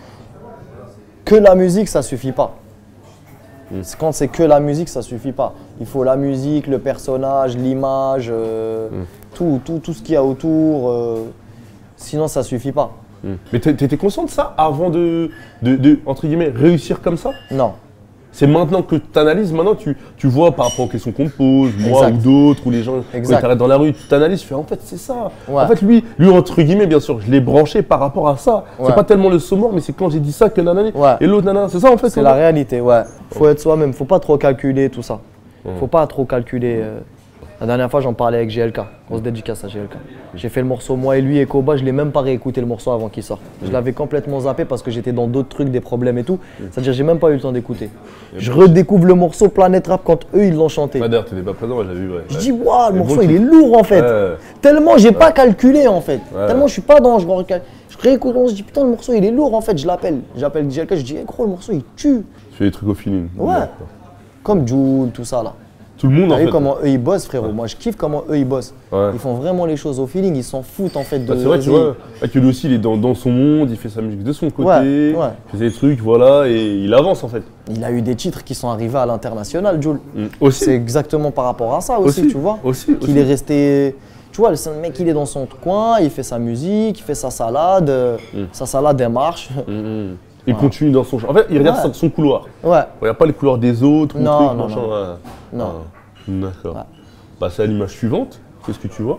Que la musique, ça suffit pas. C'est Quand c'est que la musique, ça suffit pas. Il faut la musique, le personnage, l'image, euh, tout, tout, tout ce qu'il y a autour. euh, sinon, ça suffit pas. Mais tu étais conscient de ça avant de, de, de, entre guillemets, réussir comme ça? Non. C'est maintenant que tu analyses, maintenant tu, tu vois par rapport aux questions qu'on te pose, moi Exact. ou d'autres, ou les gens qui Exact. t'arrêtent dans la rue, tu t'analyses, tu fais en fait c'est ça. Ouais. En fait lui, lui entre guillemets bien sûr, je l'ai branché par rapport à ça. Ouais. C'est pas tellement le saut mort, mais c'est quand j'ai dit ça que nanani. Ouais. Et l'autre nanana, c'est ça en fait. C'est en la fait. réalité, ouais. Faut être soi-même, faut pas trop calculer tout ça. Faut pas trop calculer. euh. La dernière fois, j'en parlais avec G L K. Grosse dédicace à G L K. J'ai fait le morceau, moi et lui et Koba, je l'ai même pas réécouté le morceau avant qu'il sorte. Je l'avais complètement zappé parce que j'étais dans d'autres trucs, des problèmes et tout. C'est-à-dire, j'ai même pas eu le temps d'écouter. Je redécouvre le morceau Planète Rap quand eux, ils l'ont chanté. Ah, d'ailleurs, t'étais pas présent, ouais, j'ai vu. Ouais. Je dis, waouh, le Mais morceau, bon il est titre. lourd en fait. Ouais. Tellement j'ai pas calculé en fait. Ouais. Tellement je suis pas dans. Je, recal- je réécoute, on se dit, putain, le morceau, il est lourd en fait. Je l'appelle. J'appelle G L K, je dis, hey, gros, le morceau, il tue. Tu fais des trucs au feeling. Ouais. Comme Jul, tout ça là. Tout le monde en T'as vu fait. comment eux ils bossent, frérot. Moi je kiffe comment eux ils bossent. Ouais. Ils font vraiment les choses au feeling, ils s'en foutent en fait de. Bah, c'est vrai, tu vas-y. vois, là, que lui aussi il est dans, dans son monde, il fait sa musique de son côté, Ouais, ouais. il fait ses trucs, voilà, et il avance en fait. Il a eu des titres qui sont arrivés à l'international, Jul. Mm. Aussi. C'est exactement par rapport à ça aussi, Aussi, tu vois. aussi, Qu'il aussi. est resté. Tu vois, le mec il est dans son coin, il fait sa musique, il fait sa salade, euh, Mm. sa salade elle marche. Mhm. Il continue dans son champ. En fait, il regarde Ouais. son- son couloir. Ouais. Il regarde pas les couleurs des autres. ou Non, trucs, non, machin, non. ouais. Non. Ah, d'accord. Ouais. Bah, c'est à l'image suivante. Qu'est-ce que tu vois?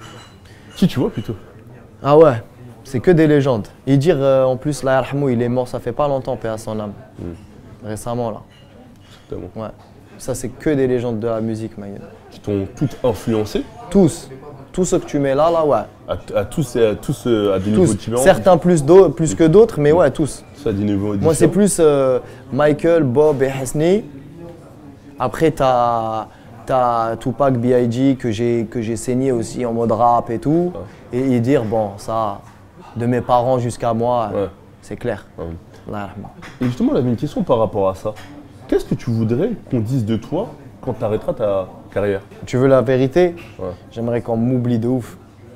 Qui tu vois plutôt? Ah ouais, c'est que des légendes. Et dire euh, en plus, la Yarhamou, il est mort, ça fait pas longtemps, paix à son âme. Mm. Récemment là. Totalement. Ouais. Ça c'est que des légendes de la musique, Maïd. Qui t'ont toutes influencé Tous. Tous ceux que tu mets là, là, ouais. à, à tous et à tous euh, à des niveaux Tous. différents. Certains plus, d'au- plus que d'autres, mais ouais, tous. Ça à des niveaux Moi c'est différents. plus euh, Michael, Bob et Hasni. Après t'as as Tupac, B I G que j'ai que j'ai saigné aussi en mode rap et tout. Et, et dire bon ça, de mes parents jusqu'à moi, Ouais. c'est clair. Ouais. La Yarhamou. Et justement, j'avais une question par rapport à ça. Qu'est-ce que tu voudrais qu'on dise de toi quand tu arrêteras ta carrière? Tu veux la vérité? Ouais. J'aimerais qu'on m'oublie de ouf.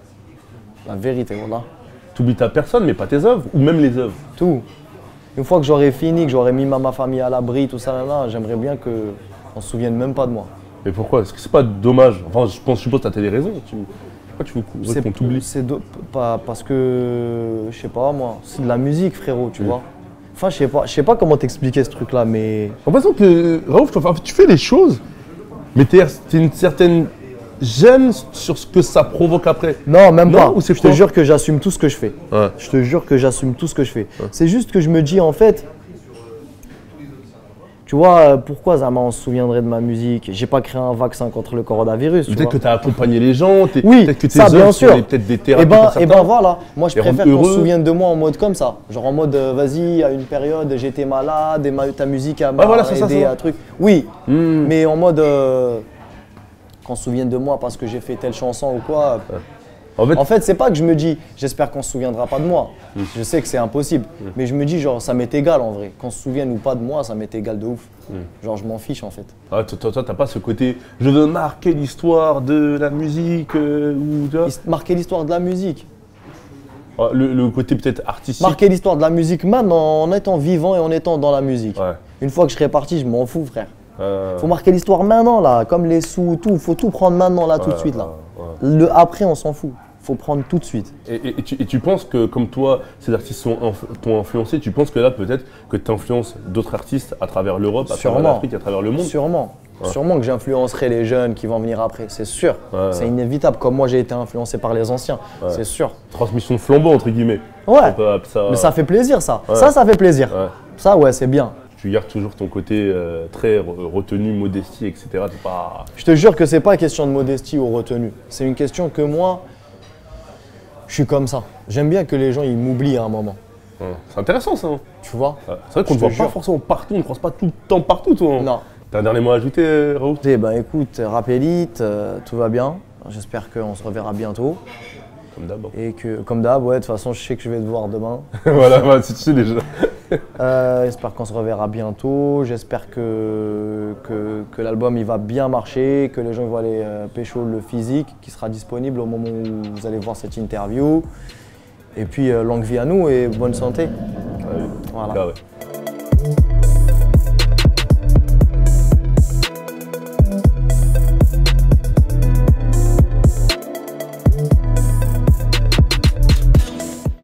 La vérité, voilà. T'oublies ta personne, mais pas tes œuvres, ou même les œuvres. Tout. Une fois que j'aurai fini, que j'aurai mis ma, ma famille à l'abri, tout ça, là, là, j'aimerais bien qu'on se souvienne même pas de moi. Mais pourquoi? Est-ce que c'est pas dommage? Enfin, je pense, je suppose que t'as des raisons. Tu... Pourquoi tu veux C'est qu'on t'oublie? c'est do- pas parce que, je sais pas moi, c'est de la musique, frérot, tu vois. Enfin, je sais pas, je sais pas comment t'expliquer ce truc-là, mais J'ai l'impression que, Raouf, tu, enfin, tu fais les choses, mais t'es t'es une certaine gêne sur ce que ça provoque après. non, même Non, pas. ou c'est Je te quoi? jure que j'assume tout ce que je fais. Ouais. Je te jure que j'assume tout ce que je fais. C'est juste que je me dis en fait, tu vois, euh, pourquoi Zama on se souviendrait de ma musique? J'ai pas créé un vaccin contre le coronavirus. tu Peut-être vois. que tu as accompagné les gens, t'es- Oui, peut-être que tes ça bien œuvres sûr. sont des- peut-être des thérapies Et ben, pour et certains. ben voilà, moi je Et préfère rendre qu'on se heureux. souvienne de moi en mode comme ça. Genre en mode, euh, vas-y, à une période j'étais malade et ma- ta musique a m'a voilà, c'est ça, aidé c'est ça. à truc. Oui, Hmm. mais en mode euh, qu'on se souvienne de moi parce que j'ai fait telle chanson ou quoi. En fait, En fait, c'est pas que je me dis, j'espère qu'on se souviendra pas de moi. Je sais que c'est impossible, mais je me dis genre ça m'est égal en vrai. Qu'on se souvienne ou pas de moi, ça m'est égal de ouf. Genre je m'en fiche en fait. ah, toi, toi, toi, t'as pas ce côté, je veux marquer l'histoire de la musique, euh, ou tu vois, His- Marquer l'histoire de la musique. ah, le, le côté peut-être artistique. Marquer l'histoire de la musique maintenant en étant vivant et en étant dans la musique. Ouais. Une fois que je serai parti, je m'en fous, frère. Euh, Faut marquer l'histoire maintenant, là, comme les sous, tout. Faut tout prendre maintenant, là, tout de ouais, suite, là. ouais, Le après, on s'en fout. Faut prendre tout de suite. Et, et- et tu, et tu penses que, comme toi, ces artistes sont inf- t'ont influencé, tu penses que là, peut-être que tu influences d'autres artistes à travers l'Europe, à travers Sûrement. l'Afrique, à travers le monde? Sûrement. Ouais. Sûrement que j'influencerai les jeunes qui vont venir après, c'est sûr. Ouais. C'est inévitable, comme moi j'ai été influencé par les anciens, Ouais. c'est sûr. Transmission de flambeau, entre guillemets. Ouais. On peut appeler ça. Mais ça fait plaisir, ça. Ouais. Ça, ça fait plaisir. Ouais. Ça, ouais, c'est bien. tu gardes toujours ton côté euh, très retenu, modestie, et cetera. T'es pas... Je te jure que c'est pas question de modestie ou retenue. C'est une question que moi, je suis comme ça. J'aime bien que les gens ils m'oublient à un moment. Ouais. C'est intéressant ça. Hein. Tu vois? Ouais. C'est vrai qu'on ne Je te voit pas jure. forcément partout, on ne croise pas tout le temps partout, toi. Hein. Non. T'as un dernier mot à ajouter, euh, Raoult? Eh ben écoute, Rap Elite, euh, tout va bien. J'espère qu'on se reverra bientôt. Comme d'hab. Et que, comme d'hab, ouais, de toute façon, je sais que je vais te voir demain. Voilà, bah, tu sais déjà. Euh, J'espère qu'on se reverra bientôt. J'espère que, que, que l'album il va bien marcher, que les gens vont aller euh, pécho le physique qui sera disponible au moment où vous allez voir cette interview. Et puis, euh, longue vie à nous et bonne santé. Ouais, Voilà. là, ouais.